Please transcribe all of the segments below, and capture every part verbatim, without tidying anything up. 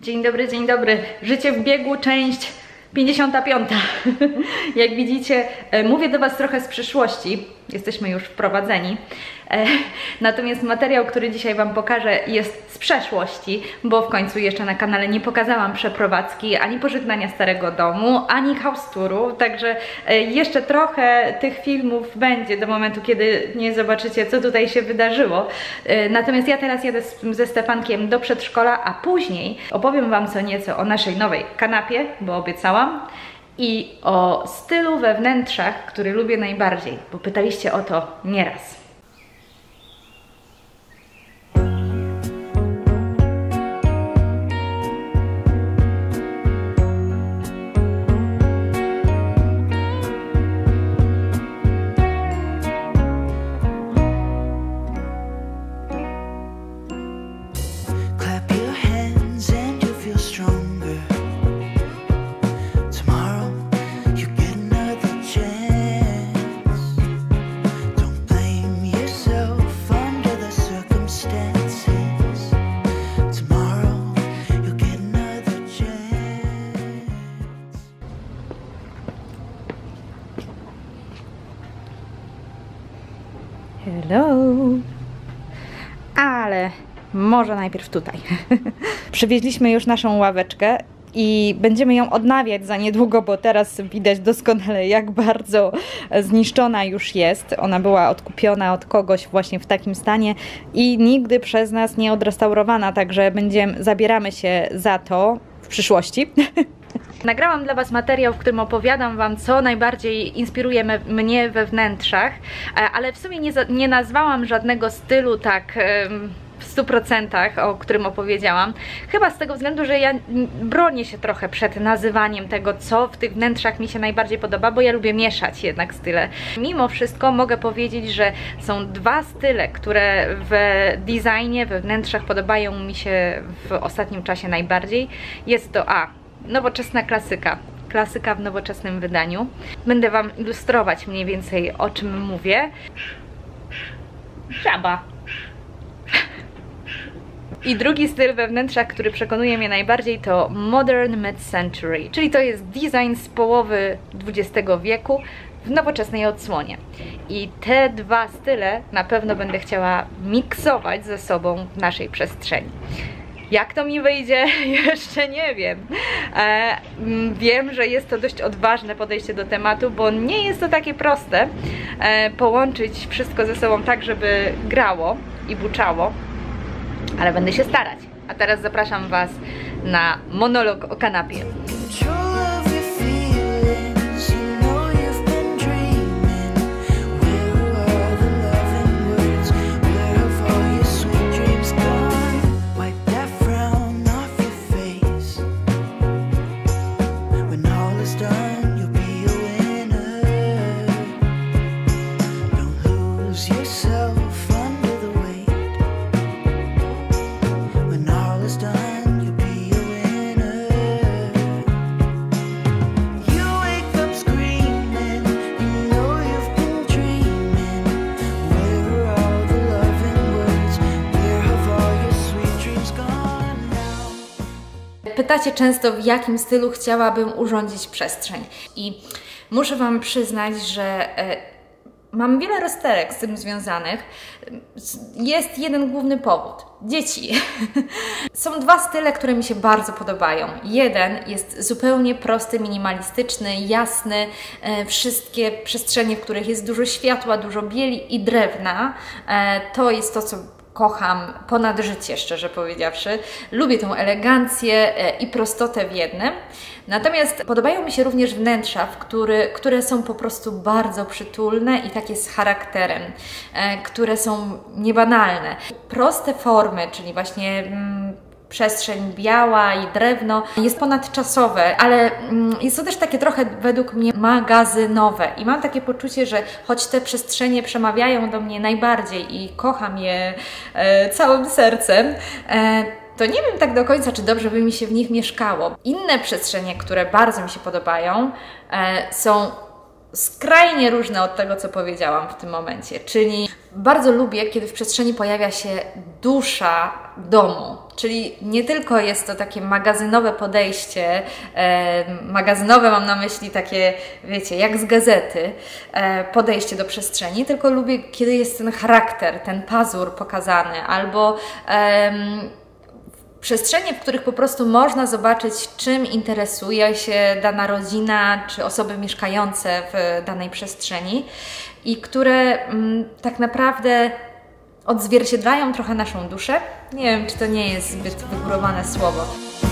Dzień dobry, dzień dobry. Życie w biegu, część pięćdziesiąta piąta. Jak widzicie, mówię do Was trochę z przyszłości. Jesteśmy już wprowadzeni. Natomiast materiał, który dzisiaj Wam pokażę, jest z przeszłości, bo w końcu jeszcze na kanale nie pokazałam przeprowadzki, ani pożegnania starego domu, ani house touru, także jeszcze trochę tych filmów będzie do momentu, kiedy nie zobaczycie, co tutaj się wydarzyło. Natomiast ja teraz jadę ze Stefankiem do przedszkola, a później opowiem Wam co nieco o naszej nowej kanapie, bo obiecałam, i o stylu we wnętrzach, który lubię najbardziej, bo pytaliście o to nieraz. Hello! Ale może najpierw tutaj. Przywieźliśmy już naszą ławeczkę i będziemy ją odnawiać za niedługo, bo teraz widać doskonale, jak bardzo zniszczona już jest. Ona była odkupiona od kogoś właśnie w takim stanie i nigdy przez nas nie odrestaurowana, także będziemy, zabieramy się za to w przyszłości. Nagrałam dla Was materiał, w którym opowiadam Wam, co najbardziej inspiruje me, mnie we wnętrzach, ale w sumie nie, nie nazwałam żadnego stylu tak w stu procentach, o którym opowiedziałam. Chyba z tego względu, że ja bronię się trochę przed nazywaniem tego, co w tych wnętrzach mi się najbardziej podoba, bo ja lubię mieszać jednak style. Mimo wszystko mogę powiedzieć, że są dwa style, które w designie, we wnętrzach podobają mi się w ostatnim czasie najbardziej. Jest to A. Nowoczesna klasyka. Klasyka w nowoczesnym wydaniu. Będę Wam ilustrować mniej więcej, o czym mówię. Żaba. I drugi styl we wnętrzach, który przekonuje mnie najbardziej, to Modern Mid-Century, czyli to jest design z połowy dwudziestego wieku w nowoczesnej odsłonie. I te dwa style na pewno będę chciała miksować ze sobą w naszej przestrzeni. Jak to mi wyjdzie? Jeszcze nie wiem. E, wiem, że jest to dość odważne podejście do tematu, bo nie jest to takie proste e, połączyć wszystko ze sobą tak, żeby grało i buczało, ale będę się starać. A teraz zapraszam Was na monolog o kanapie. Pytacie często, w jakim stylu chciałabym urządzić przestrzeń. I muszę Wam przyznać, że e, mam wiele rozterek z tym związanych. Jest jeden główny powód. Dzieci. Są dwa style, które mi się bardzo podobają. Jeden jest zupełnie prosty, minimalistyczny, jasny. E, wszystkie przestrzenie, w których jest dużo światła, dużo bieli i drewna. E, to jest to, co kocham ponad życie, szczerze powiedziawszy. Lubię tą elegancję i prostotę w jednym. Natomiast podobają mi się również wnętrza, w który, które są po prostu bardzo przytulne i takie z charakterem, e, które są niebanalne. Proste formy, czyli właśnie mm, przestrzeń biała i drewno, jest ponadczasowe, ale jest to też takie trochę według mnie magazynowe i mam takie poczucie, że choć te przestrzenie przemawiają do mnie najbardziej i kocham je e, całym sercem, e, to nie wiem tak do końca, czy dobrze by mi się w nich mieszkało. Inne przestrzenie, które bardzo mi się podobają, e, są skrajnie różne od tego, co powiedziałam w tym momencie, czyli Bardzo lubię, kiedy w przestrzeni pojawia się dusza domu, czyli nie tylko jest to takie magazynowe podejście, e, magazynowe mam na myśli takie, wiecie, jak z gazety, e, podejście do przestrzeni, tylko lubię, kiedy jest ten charakter, ten pazur pokazany, albo e, przestrzenie, w których po prostu można zobaczyć, czym interesuje się dana rodzina, czy osoby mieszkające w danej przestrzeni i które mm, tak naprawdę odzwierciedlają trochę naszą duszę. Nie wiem, czy to nie jest zbyt wygórowane słowo.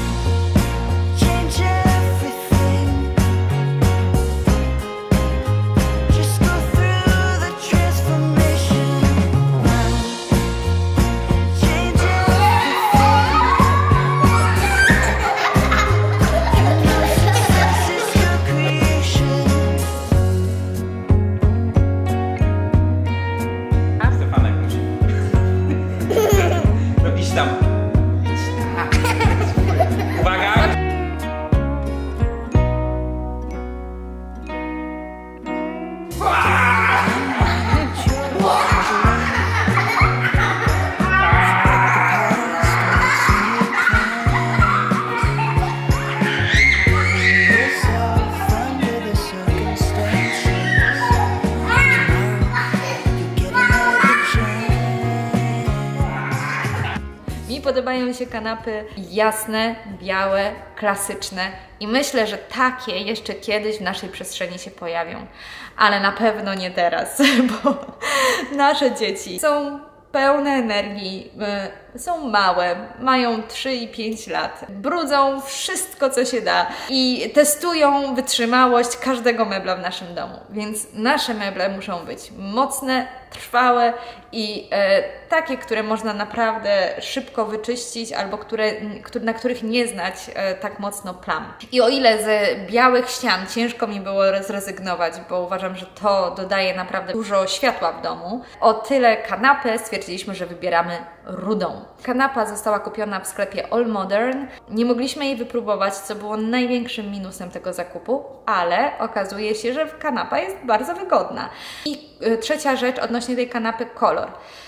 Podobają mi się kanapy jasne, białe, klasyczne i myślę, że takie jeszcze kiedyś w naszej przestrzeni się pojawią, ale na pewno nie teraz, bo nasze dzieci są pełne energii, są małe, mają trzy i pięć lat, brudzą wszystko, co się da i testują wytrzymałość każdego mebla w naszym domu, więc nasze meble muszą być mocne, trwałe i e, takie, które można naprawdę szybko wyczyścić albo które, na których nie znać e, tak mocno plam. I o ile z białych ścian ciężko mi było zrezygnować, bo uważam, że to dodaje naprawdę dużo światła w domu, o tyle kanapę stwierdziliśmy, że wybieramy rudą. Kanapa została kupiona w sklepie All Modern. Nie mogliśmy jej wypróbować, co było największym minusem tego zakupu, ale okazuje się, że kanapa jest bardzo wygodna. I y, trzecia rzecz odnośnie tej kanapy, kolor.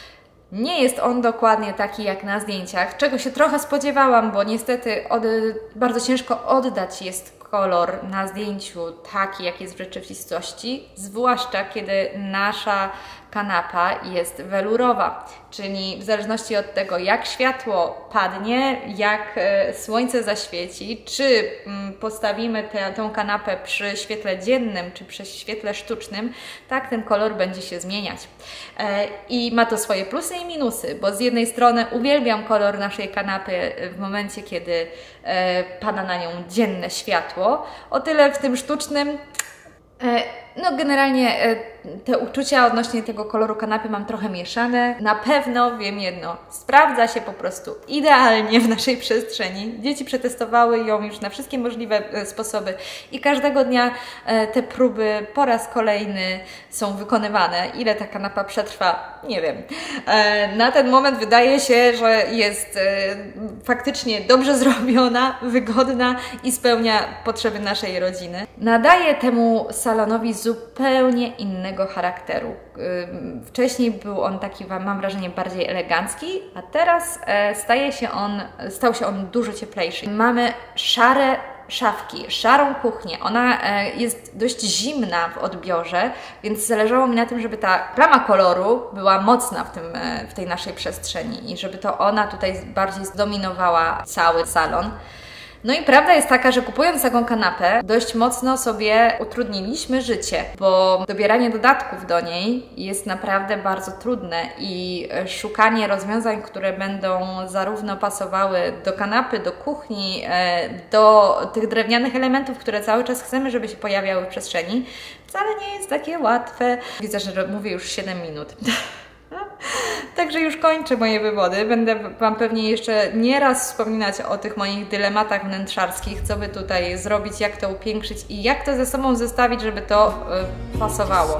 Nie jest on dokładnie taki jak na zdjęciach, czego się trochę spodziewałam, bo niestety od, bardzo ciężko oddać jest kolor na zdjęciu taki, jak jest w rzeczywistości, zwłaszcza kiedy nasza kanapa jest welurowa, czyli w zależności od tego, jak światło padnie, jak e, słońce zaświeci, czy m, postawimy tę, tę kanapę przy świetle dziennym, czy przy świetle sztucznym, tak ten kolor będzie się zmieniać. E, I ma to swoje plusy i minusy, bo z jednej strony uwielbiam kolor naszej kanapy w momencie, kiedy e, pada na nią dzienne światło, o tyle w tym sztucznym e, no generalnie te uczucia odnośnie tego koloru kanapy mam trochę mieszane. Na pewno wiem jedno, sprawdza się po prostu idealnie w naszej przestrzeni. Dzieci przetestowały ją już na wszystkie możliwe sposoby i każdego dnia te próby po raz kolejny są wykonywane. Ile ta kanapa przetrwa? Nie wiem. Na ten moment wydaje się, że jest faktycznie dobrze zrobiona, wygodna i spełnia potrzeby naszej rodziny. Nadaje temu salonowi zupełnie innego charakteru. Wcześniej był on taki, mam wrażenie, bardziej elegancki, a teraz staje się on, stał się on dużo cieplejszy. Mamy szare szafki, szarą kuchnię. Ona jest dość zimna w odbiorze, więc zależało mi na tym, żeby ta plama koloru była mocna w, tym, w tej naszej przestrzeni i żeby to ona tutaj bardziej zdominowała cały salon. No i prawda jest taka, że kupując taką kanapę dość mocno sobie utrudniliśmy życie, bo dobieranie dodatków do niej jest naprawdę bardzo trudne i szukanie rozwiązań, które będą zarówno pasowały do kanapy, do kuchni, do tych drewnianych elementów, które cały czas chcemy, żeby się pojawiały w przestrzeni, wcale nie jest takie łatwe. Widzę, że mówię już siedem minut. Także już kończę moje wywody. Będę Wam pewnie jeszcze nieraz wspominać o tych moich dylematach wnętrzarskich, co by tutaj zrobić, jak to upiększyć i jak to ze sobą zestawić, żeby to y, pasowało.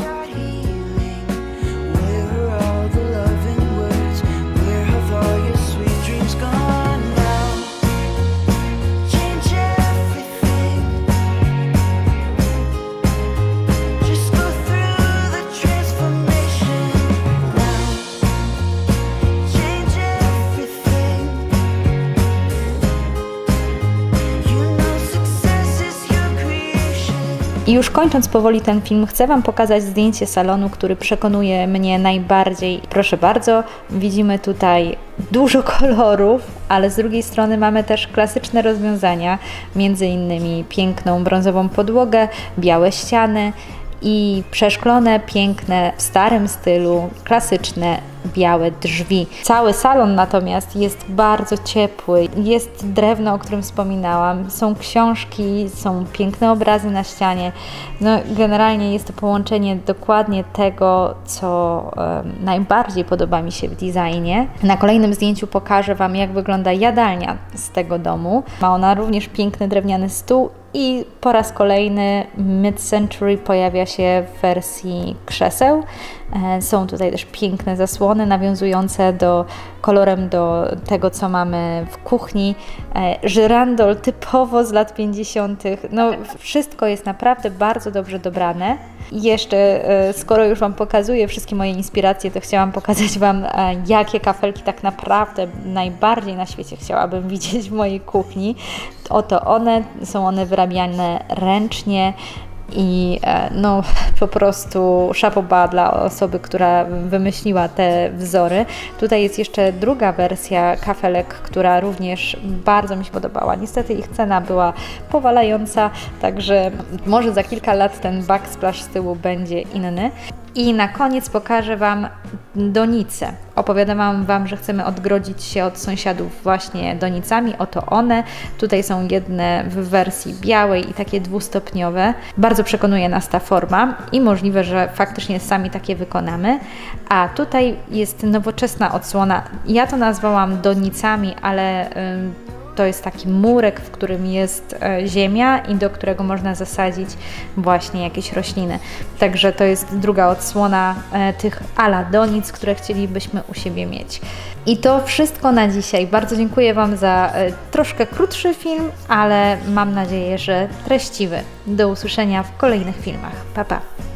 I już kończąc powoli ten film, chcę Wam pokazać zdjęcie salonu, który przekonuje mnie najbardziej. Proszę bardzo, widzimy tutaj dużo kolorów, ale z drugiej strony mamy też klasyczne rozwiązania, między innymi piękną brązową podłogę, białe ściany i przeszklone, piękne, w starym stylu, klasyczne, białe drzwi. Cały salon natomiast jest bardzo ciepły. Jest drewno, o którym wspominałam, są książki, są piękne obrazy na ścianie. No, generalnie jest to połączenie dokładnie tego, co e, najbardziej podoba mi się w designie. Na kolejnym zdjęciu pokażę Wam, jak wygląda jadalnia z tego domu. Ma ona również piękny drewniany stół i po raz kolejny Mid-Century pojawia się w wersji krzeseł. Są tutaj też piękne zasłony nawiązujące do kolorem do tego, co mamy w kuchni. Żyrandol typowo z lat pięćdziesiątych. No, wszystko jest naprawdę bardzo dobrze dobrane. I jeszcze, skoro już Wam pokazuję wszystkie moje inspiracje, to chciałam pokazać Wam, jakie kafelki tak naprawdę najbardziej na świecie chciałabym widzieć w mojej kuchni. Oto one, są one wyrabiane ręcznie. I no po prostu chapeau bas dla osoby, która wymyśliła te wzory. Tutaj jest jeszcze druga wersja kafelek, która również bardzo mi się podobała. Niestety ich cena była powalająca, także może za kilka lat ten backsplash z tyłu będzie inny. I na koniec pokażę Wam donice. Opowiadałam Wam, że chcemy odgrodzić się od sąsiadów właśnie donicami. Oto one. Tutaj są jedne w wersji białej i takie dwustopniowe. Bardzo przekonuje nas ta forma i możliwe, że faktycznie sami takie wykonamy. A tutaj jest nowoczesna odsłona. Ja to nazwałam donicami, ale Yy, to jest taki murek, w którym jest ziemia i do którego można zasadzić właśnie jakieś rośliny. Także to jest druga odsłona tych ala donic, które chcielibyśmy u siebie mieć. I to wszystko na dzisiaj. Bardzo dziękuję Wam za troszkę krótszy film, ale mam nadzieję, że treściwy. Do usłyszenia w kolejnych filmach. Pa, pa!